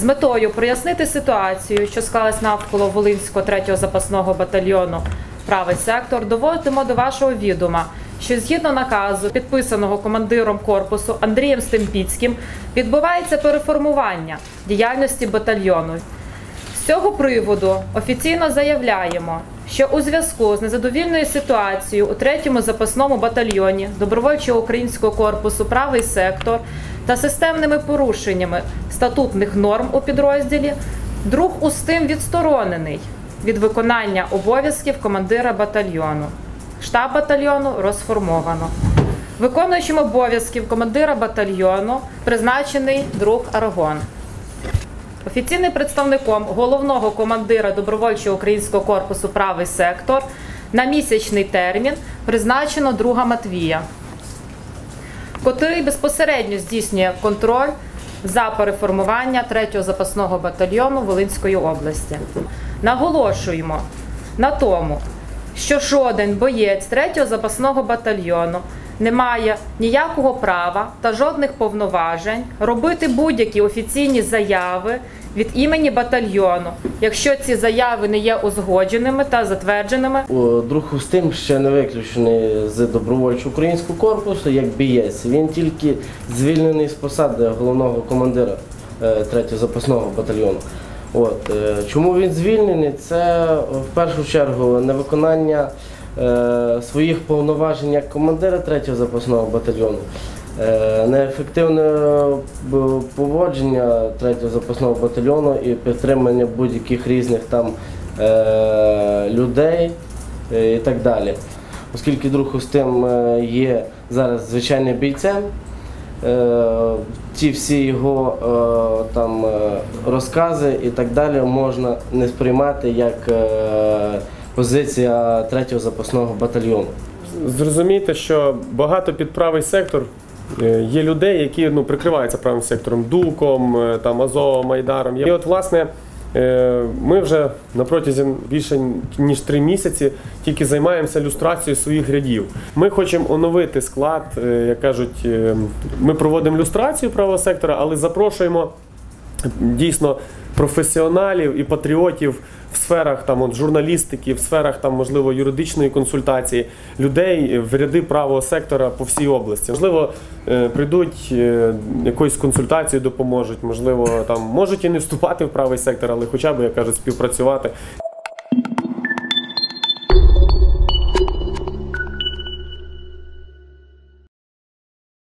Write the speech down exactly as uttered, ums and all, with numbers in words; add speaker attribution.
Speaker 1: метою прояснити ситуацію, що склалась навколо Волинського третього запасного батальйону «Правий сектор», доводимо до вашого відома, що згідно наказу, підписаного командиром корпусу Андрієм Стемпіцьким, відбувається переформування діяльності батальйону. З цього приводу офіційно заявляємо, що у зв'язку з незадовільною ситуацією у третьому запасному батальйоні Добровольчого українського корпусу «Правий сектор» та системними порушеннями статутних норм у підрозділі, друг Устим відсторонений від виконання обов'язків командира батальйону. Штаб батальйону розформовано. Виконуючим обов'язків командира батальйону призначений друг Арагон. Офіційним представником головного командира Добровольчого українського корпусу «Правий сектор» на місячний термін призначено друга Матвія, котрий безпосередньо здійснює контроль за переформування третього запасного батальйону Волинської області. Наголошуємо на тому, що жоден боєць третього запасного батальйону не має ніякого права та жодних повноважень робити будь-які офіційні заяви від імені батальйону, якщо ці заяви не є узгодженими та затвердженими.
Speaker 2: Друг Устим ще не виключений з Добровольчого українського корпусу як бієць. Він тільки звільнений з посади головного командира третього запасного батальйону. От. Чому він звільнений? Це в першу чергу невиконання е, своїх повноважень як командира третього запасного батальйону, е, неефективне поводження третього запасного батальйону і підтримання будь-яких різних там е, людей е, і так далі. Оскільки друг Устим є зараз звичайним бійцем, ті всі його там розкази і так далі можна не сприймати як позиція третього запасного батальйону.
Speaker 3: Зрозумійте, що багато під правий сектор є людей, які ну, прикриваються правим сектором, Дуком, там, Азовом, Айдаром. І от, власне, ми вже на протязі більше ніж три місяці тільки займаємося люстрацією своїх рядів. Ми хочемо оновити склад, як кажуть, ми проводимо люстрацію правого сектора, але запрошуємо дійсно професіоналів і патріотів в сферах там, от, журналістики, в сферах там, можливо, юридичної консультації, людей в ряди правого сектора по всій області. Можливо, прийдуть, якоюсь консультацією допоможуть, можливо, там, можуть і не вступати в правий сектор, але хоча б, як кажуть, співпрацювати.